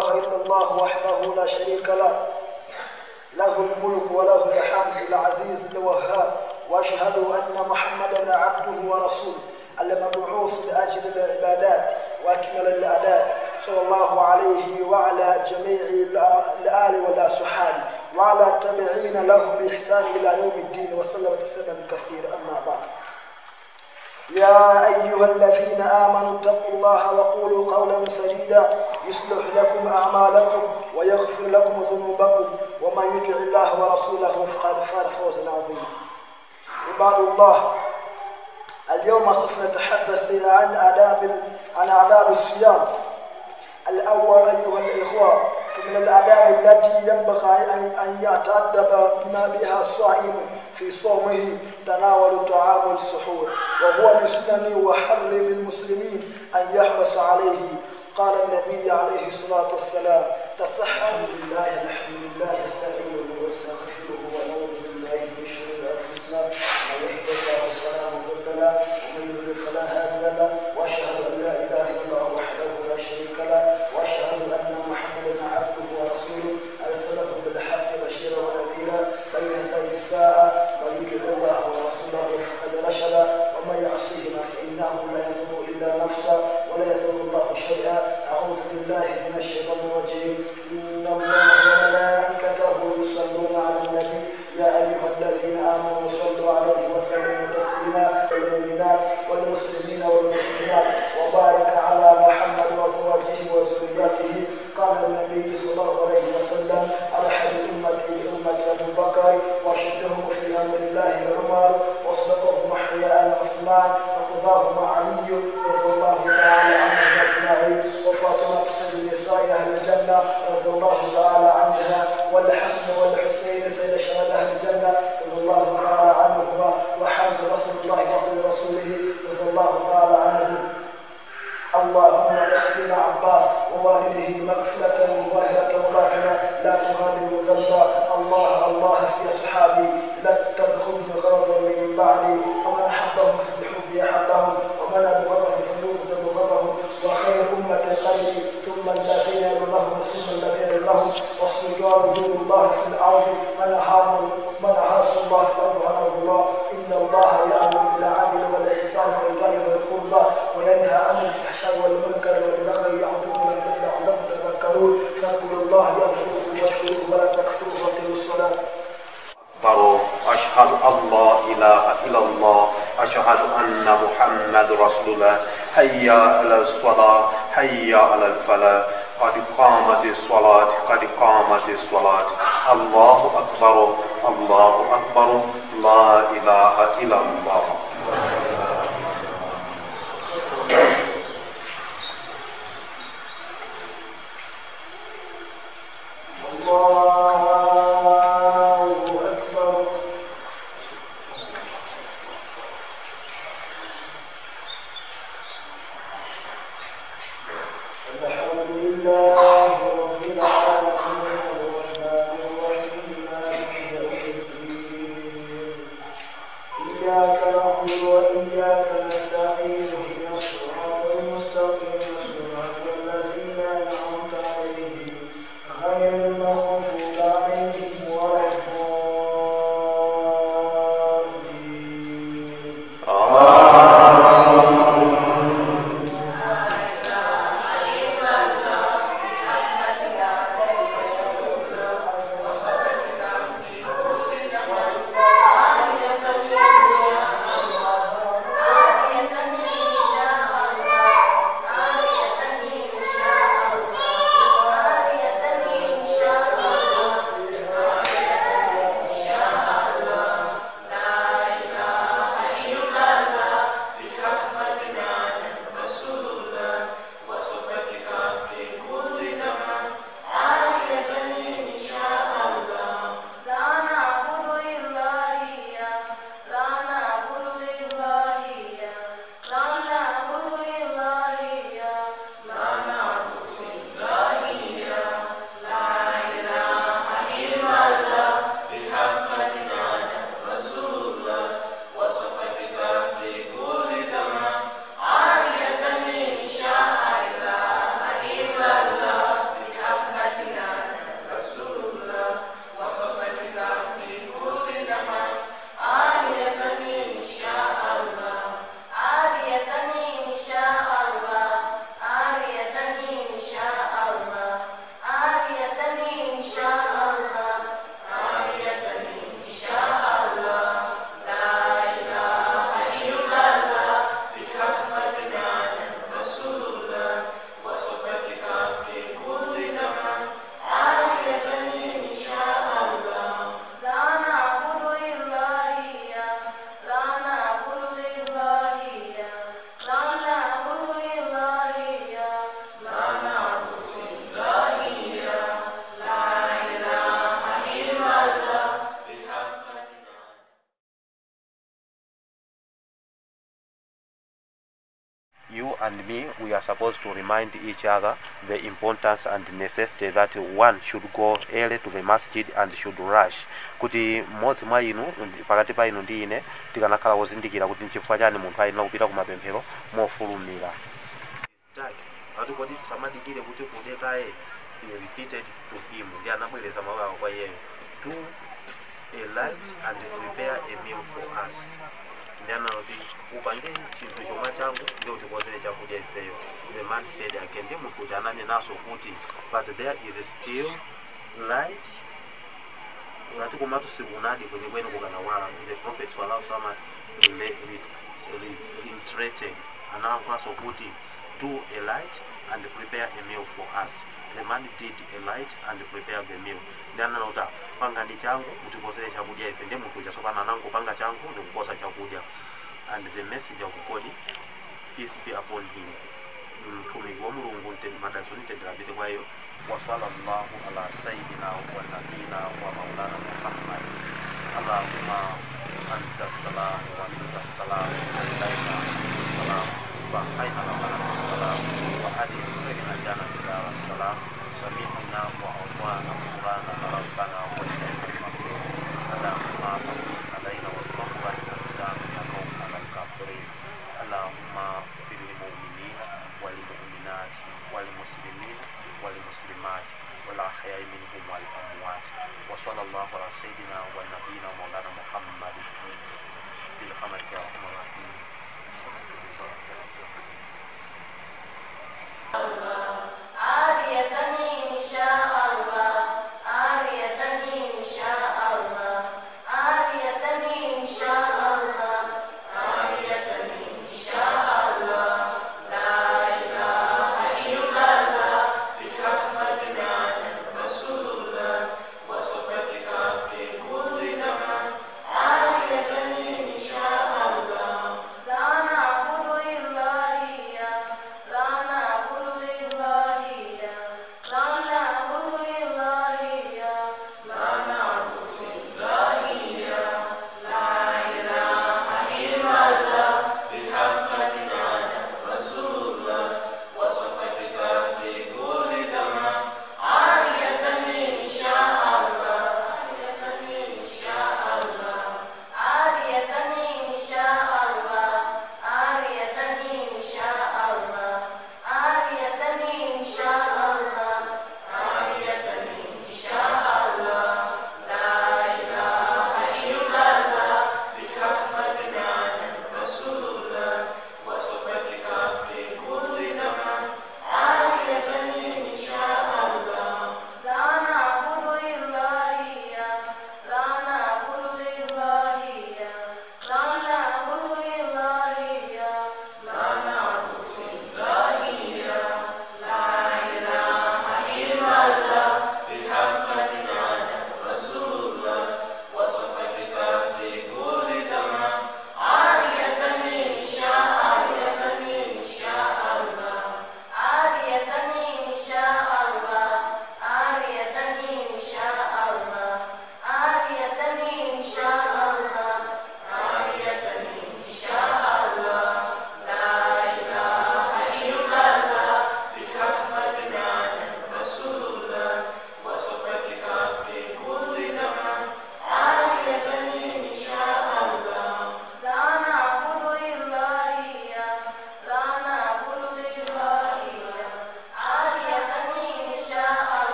إله إلا الله وحده لا شريك له، له الملك وله الحمد العزيز الوهاب، وأشهد أن محمدا عبده ورسوله المبعوث لأجل العبادات وأكمل الأداء، صلى الله عليه وعلى جميع الآل والأصحاب وعلى التابعين له بإحسان إلى يوم الدين، وسلم تسليما كثيرا. أما بعد، يا أيها الذين آمنوا اتقوا الله وقولوا قولا سديدا يصلح لكم أعمالكم ويغفر لكم ذنوبكم، ومن يطع الله ورسوله فقد فاز فوزا عظيما. عباد الله، اليوم سوف نتحدث عن آداب الصيام. الأول أيها الإخوة، فمن الآداب التي ينبغي أن يتأدب بها الصائم في صومه تناول طعام السحور، وهو من سنن وحرم المسلمين أن يحرص عليه. قال النبي عليه الصلاة والسلام: تسحروا بالله الحمد لله يستعينه واستغفره ونعوذ بالله من شرور أنفسنا، ومن يهده الله فلا مضل له ومن يضلل فلا هادي له، وأشهد أن لا إله إلا الله وحده لا شريك له، وأشهد أن محمدا عبده ورسوله أرسله بالحق بشيرا ونذيرا بين يدي الساعة، من يطع الله ورسوله فقد رشد، ومن يعصيهما فإنه لا يضر إلا نفسه ولا يضر الله شيئا. أعوذ بالله من الشيطان الرجيم. إن الله وملائكته يصلون على النبي يا أيها الذين آمنوا صلوا عليه وسلموا تسليما. المؤمنات والمسلمين والمسلمات وبارك على محمد وأزواجه وذريته. قال النبي صلى الله عليه وسلم: أرحم أمتي بأمة أبي بكر، وأشدهم في أمر الله عمر، وأصدقهم حياء عثمان، وقضاهم علي رضي الله تعالى عنهم أجمعين، وفاطمة سيد نساء أهل الجنة رضي الله تعالى عنها، والحسن والحسين سيد شهداء أهل الجنة رضي الله تعالى عنهما، وحمزة رسول الله وصل رسوله رضي الله تعالى عنه. اللهم اغفر لعباس ووالده مغفرة ظاهرة وباطنة لا تغادر ذنبا. الله في أصحابي لا تأخذني غرضا من بعدي، فمن أحبهم فبحبي أحبهم، ومن أبغضهم فبغض بغضهم، وخير أمة قلبي ثم الذين يلونهم ثم الذين يلونهم، وصدقاء رسول الله في الأرض من أحاس الله في الأرض هناه الله. إن الله يأمر بالعدل والإحسان وإيتاء ذي القربى وينهى عن الفحشاء والمنكر والبغي يعظكم لعلكم تذكرون. فاذكروا الله يذكركم واشكروه ولا تكفروه وأقيموا الصلاة. أشهد أن لا إله إلا الله، أشهد أن محمد رسول الله. حي على الصلاة، حي على الفلاح، قد قامت الصلاة، قد قامت الصلاة. الله أكبر، الله أكبر، لا إله إلا الله. إياك نعبد you and me, we are supposed to remind each other the importance and necessity that one should go early to the masjid and should rush. Kuti mmodzi mwa inu pakati pa inu ndi ine tikanakhala wozindikira kuti nchifukwa chani munthu ayenera kupita kumapemphero mofulumira. Ati kodi tisamadikire kuti kudekaye repeated to him ndi anabwereza mawu awo kwa iyeyo. Do a light and prepare a meal for us. Ndi anati upange chinthu chomwe changu ndi utikozere chakudya ifeyo. The man said again, ndi munthu anane naso kuti but there is still light. Ngati komatu sikunadi kwenikweni kukanawala. The prophet sallallahu alaihi wasallam reiterated analankhulaso kuti do a light and prepare a meal for us. The man did a light and prepared the meal. Ndi ananota panga ndi changu utikozere chakudya ife ndi munthu chasopana nango panga changu ndi kukosa chakudya. And the message of God, peace be upon him, mtumiki wa Mulungu madazuni tendabite kwa hiyo wa sallallahu ala sayyidina wa nabiyina wa maulana Muhammad. Allahumma anta salam wa minka salam wa ilayka salam wa hayna lana salam wa hadi sayyidina jannati dar salam sami'na wa ata'na qur'ana rabbana wa ilayka al-masir. Allahumma afid alayna wa sabra اللهم اغفر للمؤمنين والمؤمنات والمسلمين والمسلمات والأحياء منهم والأموات وصلى الله على سيدنا ونبينا مولانا محمد برحمتك يا أرحم الراحمين.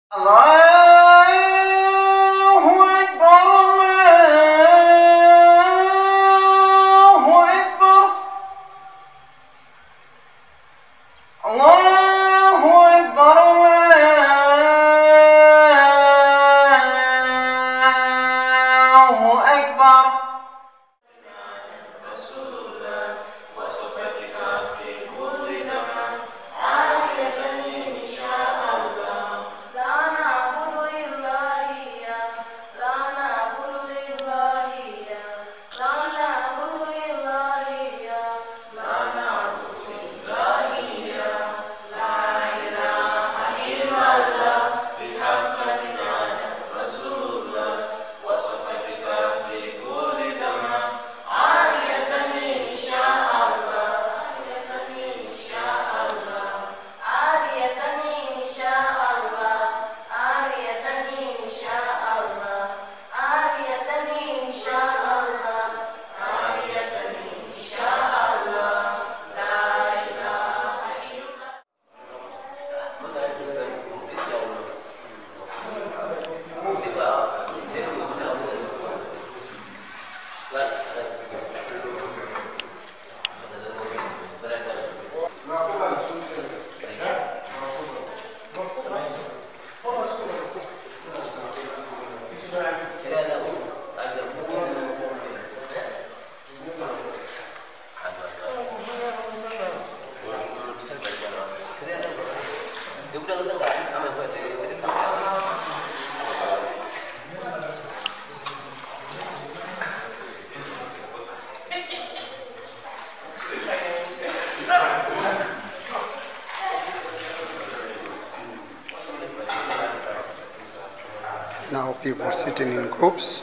Now people sitting in groups,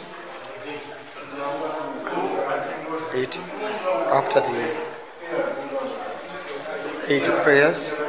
eating after the Eid prayers.